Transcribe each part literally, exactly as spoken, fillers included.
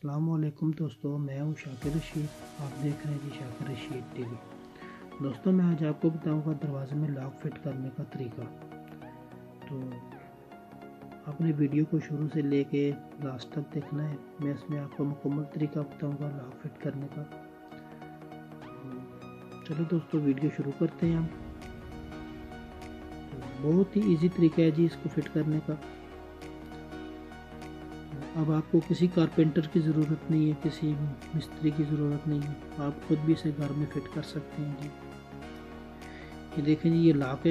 अस्सलामुअलैकुम दोस्तों, मैं हूं शाकिर रशीद। आप देख रहे हैं जी शाकिर रशीद टीवी। दोस्तों, मैं आज आपको बताऊंगा दरवाजे में लॉक फिट करने का तरीका। तो आपने वीडियो को शुरू से लेके लास्ट तक देखना है। मैं इसमें आपको मुकम्मल तरीका बताऊंगा लॉक फिट करने का। चलो दोस्तों, वीडियो शुरू करते हैं हम। बहुत ही इजी तरीका है जी इसको फिट करने का। अब आपको किसी कारपेंटर की ज़रूरत नहीं है, किसी मिस्त्री की ज़रूरत नहीं है, आप खुद भी इसे घर में फिट कर सकते हैं जी। ये देखें जी, ये लॉक है।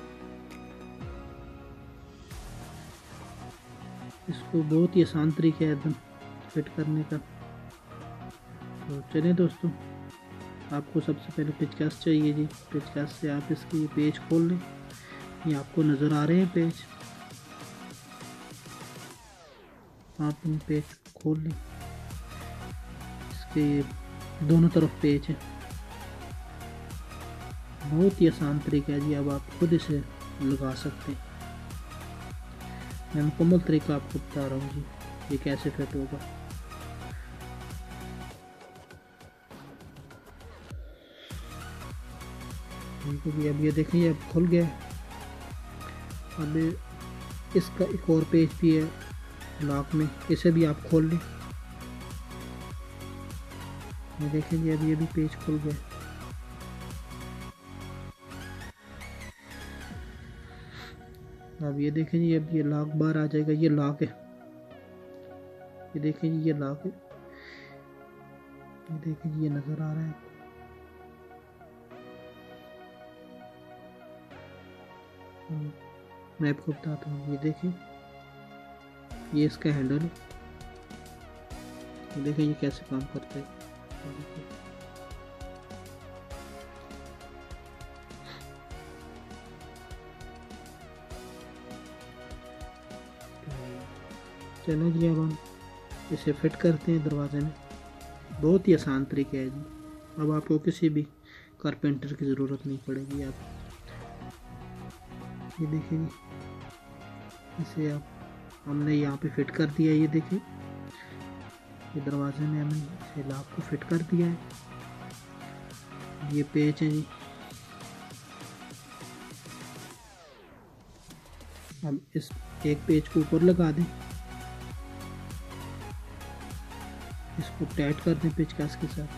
इसको बहुत ही आसान तरीका है एकदम फिट करने का। तो चलें दोस्तों, आपको सबसे पहले पेचकस चाहिए जी। पेचकस से आप इसके ये पेज खोल लें। ये आपको नज़र आ रहे हैं पेज, आप इन पेज खोल लें। इसके दोनों तरफ पेज है। बहुत ही आसान तरीका है जी, अब आप खुद इसे लगा सकते हैं। मैं मुकम्मल तरीका आपको बता रहा हूँ जी, ये कैसे फिट होगा। ठीक है जी, अब ये देखिए अब खुल गया। अब इसका एक और पेज भी है लॉक में, इसे भी आप खोल लें। ये देखें जी, अब ये भी पेज खुल गया। अब ये देखें जी, अब ये लॉक बाहर आ जाएगा। ये लॉक है, ये देखें जी, ये लॉक है। ये देखें जी, ये नज़र आ रहा है। मैं आपको बताता हूँ, ये देखें, ये इसका हैंडल है। ये देखें ये कैसे काम करता है। चलो जी, अब हम इसे फिट करते हैं दरवाजे में। बहुत ही आसान तरीका है जी। अब आपको किसी भी कारपेंटर की ज़रूरत नहीं पड़ेगी। आप ये देखिए जी, इसे आप हमने यहाँ पे फिट कर दिया है। ये देखिए, ये दरवाजे में हमने इसे लॉक को फिट कर दिया है। ये पेज है जी। अब इस एक पेज को ऊपर लगा दें, इसको टाइट कर दें पेचकस के साथ।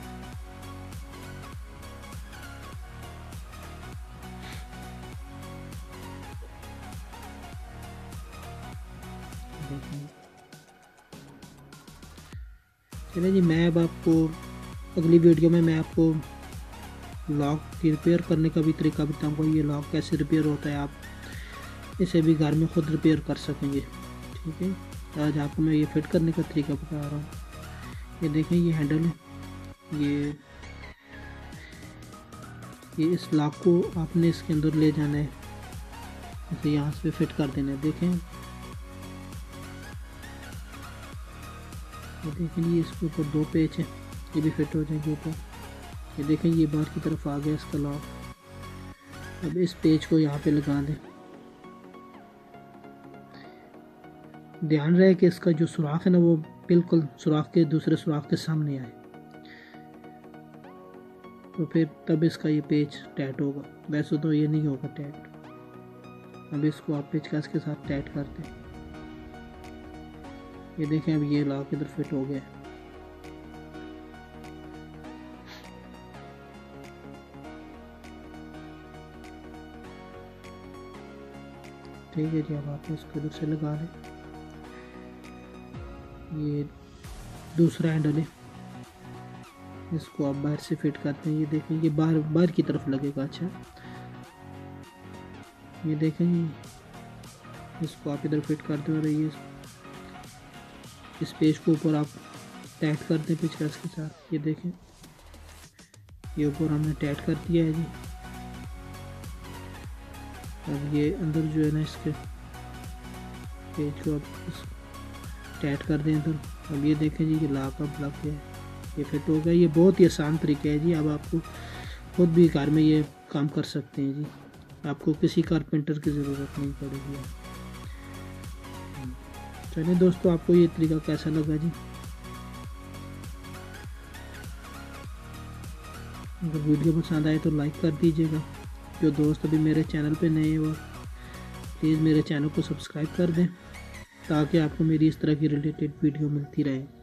चलिए जी, मैं अब आपको अगली वीडियो में मैं आपको लॉक की रिपेयर करने का भी तरीका बताऊंगा। ये लॉक कैसे रिपेयर होता है, आप इसे भी घर में खुद रिपेयर कर सकेंगे। ठीक है, आज आपको मैं ये फिट करने का तरीका बता रहा हूँ। ये देखें, ये हैंडल है। ये ये इस लॉक को आपने इसके अंदर ले जाना है, इसे यहाँ से फिट कर देना है। देखें, ये देखें ये इसके ऊपर दो पेज है, ये भी फिट हो जाएंगे ऊपर। ये देखें, ये बाहर की तरफ आ गया इसका लॉक। अब इस पेज को यहाँ पे लगा दें। ध्यान रहे कि इसका जो सुराख है ना, वो बिल्कुल सुराख के दूसरे सुराख के सामने आए, तो फिर तब इसका ये पेज टाइट होगा। वैसे तो ये नहीं होगा टाइट। अब इसको आप पेचकस के साथ टाइट कर दें। ये देखें, अब ये लॉक इधर फिट हो गया। ठीक है जी, अब आप इसको इधर से लगा लें। ये दूसरा हैंडल है, इसको आप बाहर से फिट करते हैं। ये देखें, ये बाहर बाहर की तरफ लगेगा। अच्छा, ये देखें जी, इसको आप इधर फिट कर दें और ये इस पेज को ऊपर आप टाइट कर दें पेचकस के साथ। ये देखें, ये ऊपर हमने टाइट कर दिया है जी। अब ये अंदर जो है ना, इसके पेज को आप टाइट कर दें इधर। अब ये देखें जी, ये लॉक अब लग गया है, ये फिट हो गया। ये बहुत ही आसान तरीका है जी, अब आपको खुद भी घर में ये काम कर सकते हैं जी। आपको किसी कारपेंटर की ज़रूरत नहीं पड़ेगी। चलिए दोस्तों, आपको ये तरीका कैसा लगा जी? अगर वीडियो पसंद आए तो लाइक कर दीजिएगा। जो दोस्त अभी मेरे चैनल पे नए हैं वो प्लीज़ मेरे चैनल को सब्सक्राइब कर दें ताकि आपको मेरी इस तरह की रिलेटेड वीडियो मिलती रहे।